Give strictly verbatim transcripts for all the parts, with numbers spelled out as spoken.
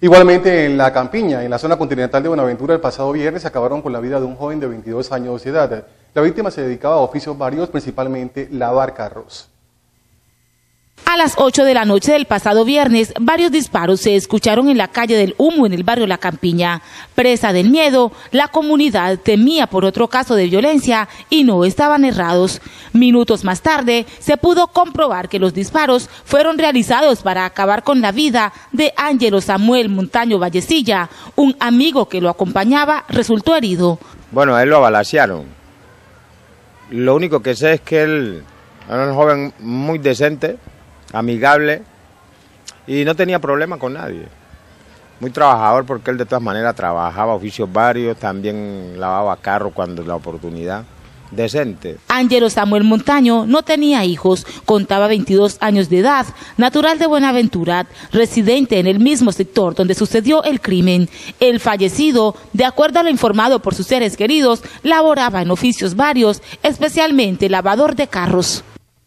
Igualmente en La Campiña, en la zona continental de Buenaventura, el pasado viernes acabaron con la vida de un joven de veintidós años de edad. La víctima se dedicaba a oficios varios, principalmente lavar carros. A las ocho de la noche del pasado viernes, varios disparos se escucharon en la calle del Humo, en el barrio La Campiña. Presa del miedo, la comunidad temía por otro caso de violencia y no estaban errados. Minutos más tarde, se pudo comprobar que los disparos fueron realizados para acabar con la vida de Ángelo Samuel Montaño Vallecilla. Un amigo que lo acompañaba resultó herido. Bueno, a él lo balacearon. Lo único que sé es que él era un joven muy decente, amigable, y no tenía problema con nadie. Muy trabajador, porque él de todas maneras trabajaba oficios varios, también lavaba carros cuando la oportunidad. Decente. Ángelo Samuel Montaño no tenía hijos, contaba veintidós años de edad, natural de Buenaventura, residente en el mismo sector donde sucedió el crimen. El fallecido, de acuerdo a lo informado por sus seres queridos, laboraba en oficios varios, especialmente lavador de carros.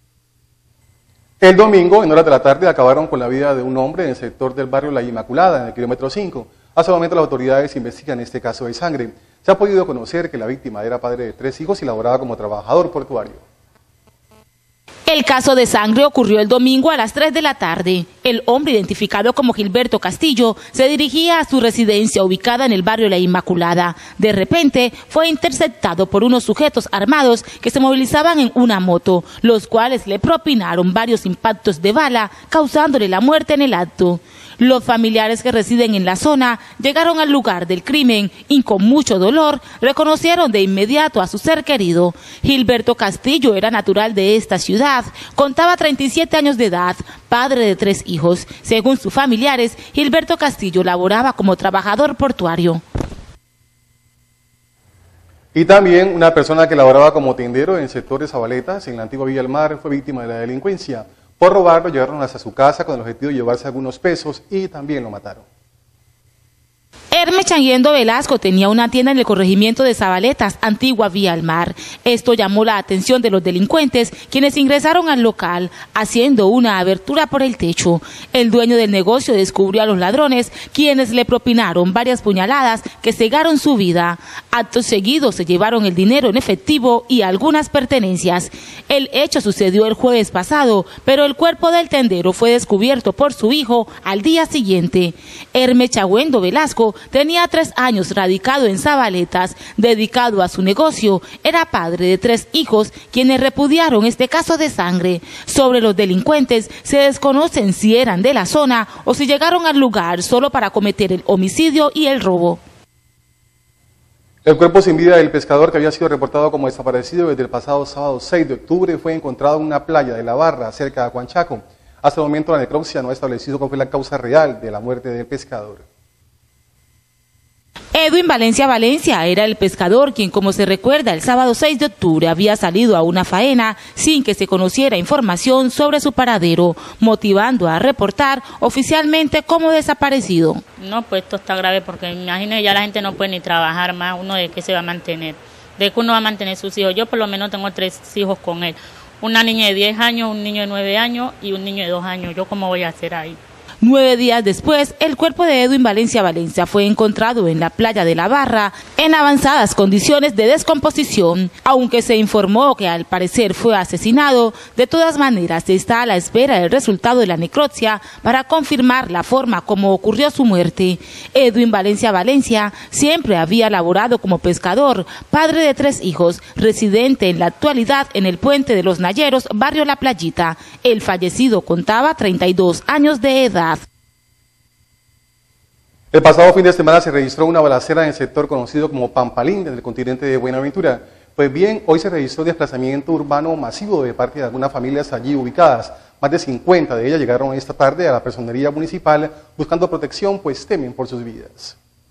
El domingo, en horas de la tarde, acabaron con la vida de un hombre en el sector del barrio La Inmaculada, en el kilómetro cinco. Hasta el momento las autoridades investigan este caso de sangre. Se ha podido conocer que la víctima era padre de tres hijos y laboraba como trabajador portuario. El caso de sangre ocurrió el domingo a las tres de la tarde. El hombre, identificado como Gilberto Castillo, se dirigía a su residencia ubicada en el barrio La Inmaculada. De repente fue interceptado por unos sujetos armados que se movilizaban en una moto, los cuales le propinaron varios impactos de bala, causándole la muerte en el acto. Los familiares que residen en la zona llegaron al lugar del crimen y con mucho dolor reconocieron de inmediato a su ser querido. Gilberto Castillo era natural de esta ciudad, contaba treinta y siete años de edad, padre de tres hijos. Según sus familiares, Gilberto Castillo laboraba como trabajador portuario. Y también una persona que laboraba como tendero en el sector de Zabaletas, en la antigua Villa del Mar, fue víctima de la delincuencia. Por robarlo, llegaron hasta su casa con el objetivo de llevarse algunos pesos y también lo mataron. Hermes Changuendo Velasco tenía una tienda en el corregimiento de Zabaletas, antigua Vía al Mar. Esto llamó la atención de los delincuentes, quienes ingresaron al local haciendo una abertura por el techo. El dueño del negocio descubrió a los ladrones, quienes le propinaron varias puñaladas que cegaron su vida. Acto seguido se llevaron el dinero en efectivo y algunas pertenencias. El hecho sucedió el jueves pasado, pero el cuerpo del tendero fue descubierto por su hijo al día siguiente. Hermes Changuendo Velasco tenía tres años radicado en Zabaletas, dedicado a su negocio. Era padre de tres hijos, quienes repudiaron este caso de sangre. Sobre los delincuentes, se desconocen si eran de la zona o si llegaron al lugar solo para cometer el homicidio y el robo. El cuerpo sin vida del pescador, que había sido reportado como desaparecido desde el pasado sábado seis de octubre, fue encontrado en una playa de La Barra, cerca de Huanchaco. Hasta el momento la necropsia no ha establecido cuál fue la causa real de la muerte del pescador. Edwin Valencia Valencia era el pescador quien, como se recuerda, el sábado seis de octubre había salido a una faena sin que se conociera información sobre su paradero, motivando a reportar oficialmente como desaparecido. No, pues esto está grave porque imagínese, ya la gente no puede ni trabajar más, uno de qué se va a mantener, de qué uno va a mantener sus hijos. Yo por lo menos tengo tres hijos con él, una niña de diez años, un niño de nueve años y un niño de dos años. ¿Yo cómo voy a hacer ahí? Nueve días después, el cuerpo de Edwin Valencia Valencia fue encontrado en la playa de La Barra en avanzadas condiciones de descomposición. Aunque se informó que al parecer fue asesinado, de todas maneras se está a la espera del resultado de la necropsia para confirmar la forma como ocurrió su muerte. Edwin Valencia Valencia siempre había laborado como pescador, padre de tres hijos, residente en la actualidad en el Puente de los Nayeros, barrio La Playita. El fallecido contaba treinta y dos años de edad. El pasado fin de semana se registró una balacera en el sector conocido como Pampalín, en el continente de Buenaventura. Pues bien, hoy se registró desplazamiento urbano masivo de parte de algunas familias allí ubicadas. Más de cincuenta de ellas llegaron esta tarde a la personería municipal buscando protección, pues temen por sus vidas.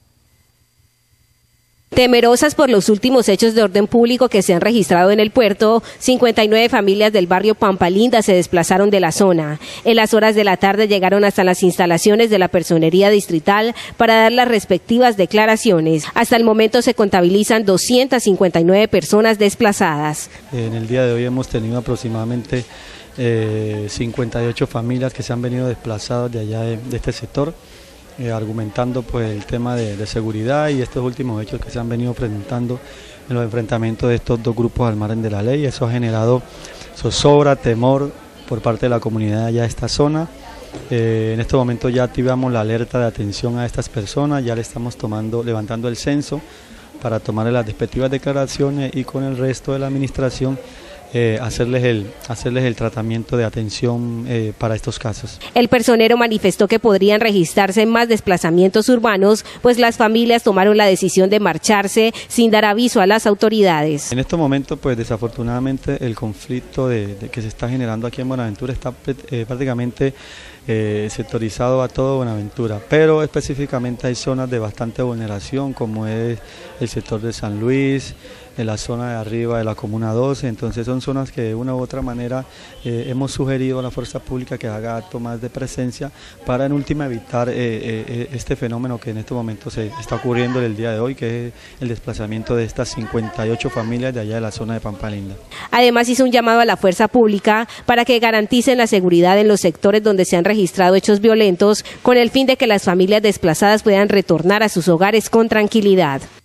Temerosas por los últimos hechos de orden público que se han registrado en el puerto, cincuenta y nueve familias del barrio Pampalinda se desplazaron de la zona. En las horas de la tarde llegaron hasta las instalaciones de la personería distrital para dar las respectivas declaraciones. Hasta el momento se contabilizan doscientas cincuenta y nueve personas desplazadas. En el día de hoy hemos tenido aproximadamente eh, cincuenta y ocho familias que se han venido desplazadas de allá de, de este sector. eh, argumentando pues el tema de, de seguridad y estos últimos hechos que se han venido presentando en los enfrentamientos de estos dos grupos al margen de la ley. Eso ha generado zozobra, temor por parte de la comunidad allá de esta zona. Eh, en este momento ya activamos la alerta de atención a estas personas, ya le estamos tomando, levantando el censo para tomarle las respectivas declaraciones y con el resto de la administración Eh, hacerles, el, hacerles el tratamiento de atención eh, para estos casos. El personero manifestó que podrían registrarse más desplazamientos urbanos, pues las familias tomaron la decisión de marcharse sin dar aviso a las autoridades. En estos momentos, pues desafortunadamente el conflicto de, de que se está generando aquí en Buenaventura está eh, prácticamente eh, sectorizado a todo Buenaventura, pero específicamente hay zonas de bastante vulneración, como es el sector de San Luis, en la zona de arriba de la Comuna doce, entonces son zonas que de una u otra manera eh, hemos sugerido a la fuerza pública que haga acto más de presencia para en última evitar eh, eh, este fenómeno que en este momento se está ocurriendo el día de hoy, que es el desplazamiento de estas cincuenta y ocho familias de allá de la zona de Pampa Linda. Además hizo un llamado a la fuerza pública para que garanticen la seguridad en los sectores donde se han registrado hechos violentos con el fin de que las familias desplazadas puedan retornar a sus hogares con tranquilidad.